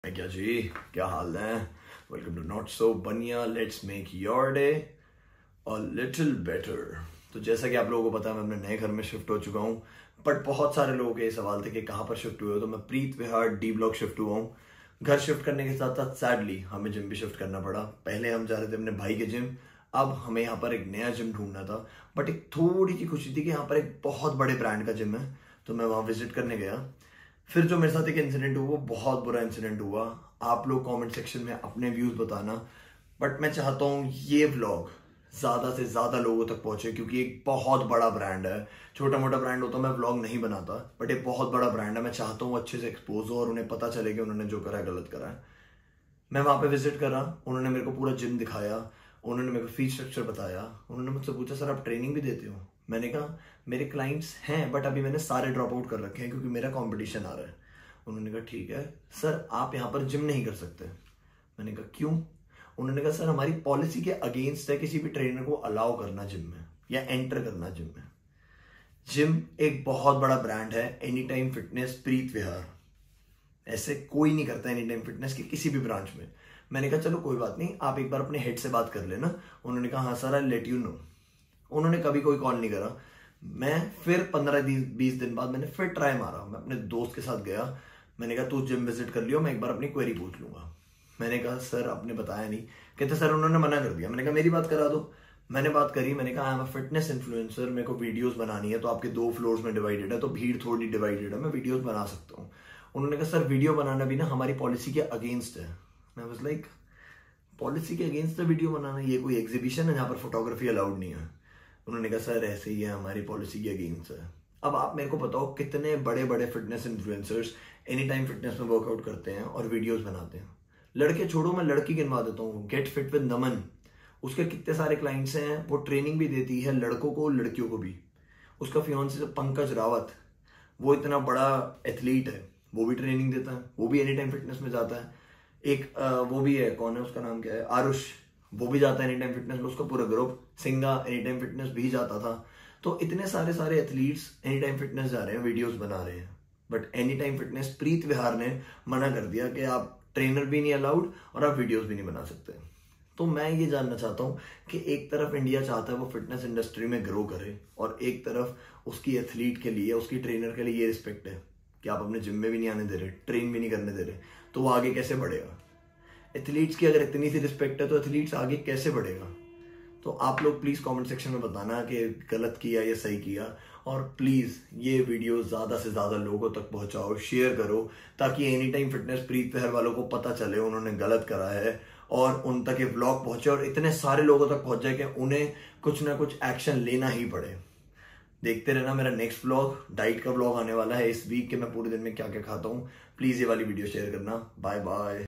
क्या जी, क्या हाल है। वेलकम टू नॉट सो बनिया, let's make your day a little better. तो जैसा कि आप लोगों को पता है, मैं अपने नए घर में शिफ्ट हो चुका हूँ। बट बहुत सारे लोगों के ये सवाल थे कि कहाँ पर शिफ्ट हुए हो, तो मैं Preet Vihar D block shift हुआ हूँ। घर शिफ्ट करने के साथ साथ सैडली हमें जिम भी शिफ्ट करना पड़ा। पहले हम जा रहे थे अपने भाई के जिम, अब हमें यहाँ पर एक नया जिम ढूंढना था। बट एक थोड़ी सी खुशी थी कि यहाँ पर एक बहुत बड़े ब्रांड का जिम है, तो मैं वहाँ विजिट करने गया। फिर जो मेरे साथ एक इंसिडेंट हुआ, वो बहुत बुरा इंसिडेंट हुआ। आप लोग कमेंट सेक्शन में अपने व्यूज बताना, बट मैं चाहता हूँ ये व्लॉग ज्यादा से ज्यादा लोगों तक पहुंचे, क्योंकि एक बहुत बड़ा ब्रांड है। छोटा मोटा ब्रांड होता मैं व्लॉग नहीं बनाता, बट एक बहुत बड़ा ब्रांड है। मैं चाहता हूँ अच्छे से एक्सपोज हो और उन्हें पता चले कि उन्होंने जो करा है गलत करा है। मैं वहां पे विजिट करा, उन्होंने मेरे को पूरा जिम दिखाया, उन्होंने मेरे को फीस स्ट्रक्चर बताया। उन्होंने मुझसे पूछा, सर आप ट्रेनिंग भी देते हो? मैंने कहा मेरे क्लाइंट्स हैं, बट अभी मैंने सारे ड्रॉप आउट कर रखे हैं क्योंकि मेरा कंपटीशन आ रहा है। उन्होंने कहा ठीक है सर, आप यहाँ पर जिम नहीं कर सकते। मैंने कहा क्यों? उन्होंने कहा सर हमारी पॉलिसी के अगेंस्ट है किसी भी ट्रेनर को अलाउ करना जिम में या एंटर करना जिम में। जिम एक बहुत बड़ा ब्रांड है, anytime Fitness, Preet Vihar. ऐसे कोई नहीं करता एनी टाइम फिटनेस के किसी भी ब्रांच में। मैंने कहा चलो कोई बात नहीं, आप एक बार अपने हेड से बात कर लेना। उन्होंने कहा हाँ sir, I let you know. उन्होंने कभी कोई कॉल नहीं करा। मैं फिर 15-20 दिन बाद मैंने फिर ट्राई मारा। मैं अपने दोस्त के साथ गया, मैंने कहा तू जिम विजिट कर लियो, मैं एक बार अपनी क्वेरी पूछ लूंगा। मैंने कहा सर आपने बताया नहीं। कहते सर उन्होंने मना कर दिया। मैंने कहा मेरी बात करा दो। मैंने बात करी, मैंने कहा I am a fitness influencer, मेरे को वीडियोस बनानी है, तो आपके 2 फ्लोर्स में डिवाइडेड है, तो भीड़ थोड़ी डिवाइडेड है, मैं वीडियोस बना सकता हूँ। उन्होंने कहा सर वीडियो बनाना भी ना हमारी पॉलिसी के अगेंस्ट है। मैं वाज लाइक, पॉलिसी के अगेंस्ट है वीडियो बनाना? ये कोई एग्जीबिशन है जहां पर फोटोग्राफी अलाउड नहीं है? उन्होंने कहा सर ऐसे ही है, हमारी पॉलिसी के अगेंस्ट है। अब आप मेरे को बताओ, कितने बड़े बड़े fitness influencers anytime Fitness में वर्कआउट करते हैं और वीडियोस बनाते हैं? लड़के छोड़ो, मैं लड़की गिनवा देता हूँ। गेट फिट विद नमन, उसके कितने सारे क्लाइंट्स हैं, वो ट्रेनिंग भी देती है लड़कों को लड़कियों को भी। उसका फियांसे पंकज रावत, वो इतना बड़ा एथलीट है, वो भी ट्रेनिंग देता है, वो भी एनी टाइम फिटनेस में जाता है। एक वो भी है, कौन है उसका नाम क्या है, आरुष, वो भी जाता है एनी टाइम फिटनेस में। उसका पूरा ग्रुप, सिंगा एनी टाइम फिटनेस भी जाता था। तो इतने सारे सारे एथलीट्स एनी टाइम फिटनेस जा रहे हैं, वीडियोस बना रहे हैं। But anytime Fitness Preet Vihar ने मना कर दिया कि आप ट्रेनर भी नहीं अलाउड और आप वीडियोस भी नहीं बना सकते। तो मैं ये जानना चाहता हूँ कि एक तरफ इंडिया चाहता है वो फिटनेस इंडस्ट्री में ग्रो करे, और एक तरफ उसकी एथलीट के लिए, उसकी ट्रेनर के लिए ये रिस्पेक्ट है कि आप अपने जिम में भी नहीं आने दे रहे, ट्रेन भी नहीं करने दे रहे, तो वो आगे कैसे बढ़ेगा? एथलीट्स की अगर इतनी सी रिस्पेक्ट है तो एथलीट्स आगे कैसे बढ़ेगा? तो आप लोग प्लीज कमेंट सेक्शन में बताना कि गलत किया या सही किया। और प्लीज ये वीडियो ज्यादा से ज्यादा लोगों तक पहुंचाओ, शेयर करो, ताकि anytime Fitness Preet Vihar वालों को पता चले उन्होंने गलत करा है, और उन तक ये व्लॉग पहुंचे और इतने सारे लोगों तक पहुंच जाए कि उन्हें कुछ ना कुछ एक्शन लेना ही पड़े। देखते रहना मेरा नेक्स्ट व्लॉग, डाइट का व्लॉग आने वाला है इस वीक के, मैं पूरे दिन में क्या क्या खाता हूँ। प्लीज ये वाली वीडियो शेयर करना। Bye bye.